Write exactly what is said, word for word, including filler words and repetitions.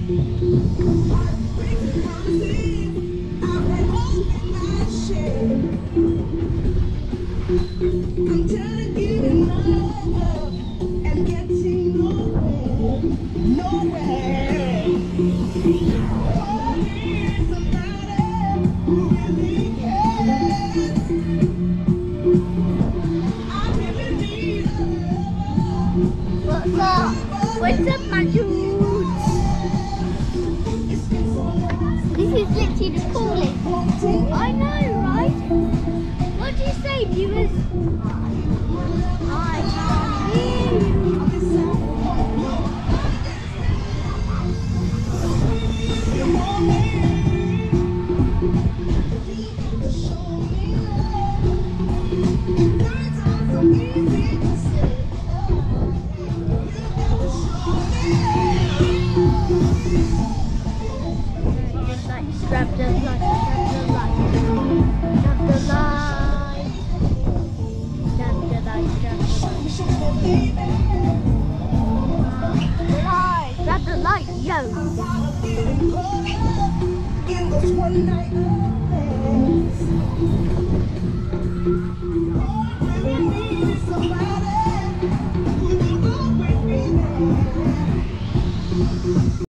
I'm tired of giving up and getting nowhere, nowhere. Oh, need somebody who really cares. I really need a lover. What's up? What's up, my dudes? It's been so long. This is literally the coolest. I know, right? What do you say, viewers? I can't hear you. Just like grab the light, grab the light, grab the light, grab the light, grab the light, grab the light, yo. In those one night